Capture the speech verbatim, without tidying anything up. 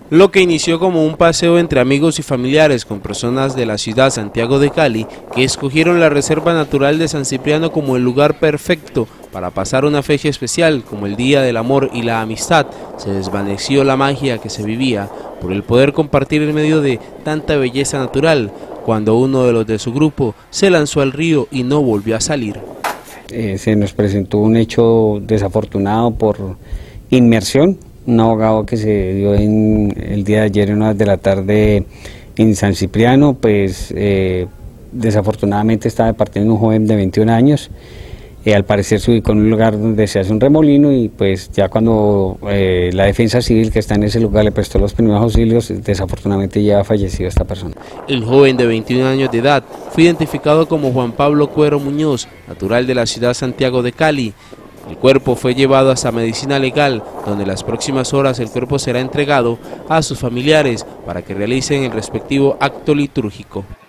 Lo que inició como un paseo entre amigos y familiares con personas de la ciudad Santiago de Cali, que escogieron la Reserva Natural de San Cipriano como el lugar perfecto para pasar una fecha especial como el Día del Amor y la Amistad, se desvaneció la magia que se vivía por el poder compartir en medio de tanta belleza natural, cuando uno de los de su grupo se lanzó al río y no volvió a salir. Eh, se nos presentó un hecho desafortunado por inmersión. Un ahogado que se dio en el día de ayer en horas de la tarde en San Cipriano, pues eh, desafortunadamente estaba partiendo un joven de veintiún años, eh, al parecer se ubicó en un lugar donde se hace un remolino y pues ya cuando eh, la defensa civil que está en ese lugar le prestó los primeros auxilios, desafortunadamente ya ha fallecido esta persona. El joven de veintiún años de edad fue identificado como Juan Pablo Cuero Muñoz, natural de la ciudad Santiago de Cali. El cuerpo fue llevado hasta Medicina Legal, donde en las próximas horas el cuerpo será entregado a sus familiares para que realicen el respectivo acto litúrgico.